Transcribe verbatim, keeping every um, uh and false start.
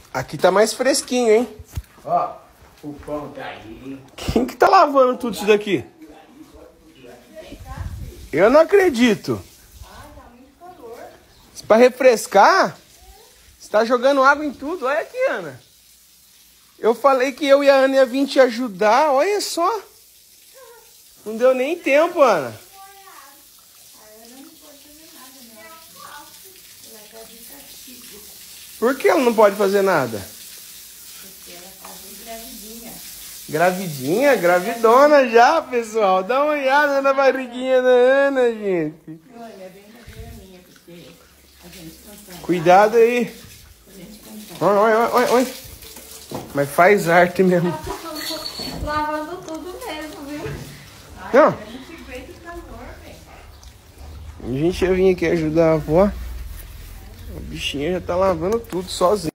Aqui tá mais fresquinho, hein? Ó, o pão tá aí. Quem que tá lavando tudo isso daqui? Eu não acredito. Pra refrescar, você tá jogando água em tudo. Olha aqui, Ana. Eu falei que eu e a Ana ia vir te ajudar. Olha só. Não deu nem tempo, Ana. Por que ela não pode fazer nada? Porque ela tá bem gravidinha. Gravidinha? Gravidona já, pessoal. Dá uma olhada na barriguinha da Ana, gente. Olha, é brincadeira minha, porque a gente consegue. Cuidado aí. A gente consegue. Olha, olha, olha, olha. Mas faz arte mesmo. Lavando tudo mesmo, viu? Ai, Não. a gente aguenta o calor, velho. A gente ia vir aqui ajudar a avó. A bichinha já tá lavando tudo sozinha.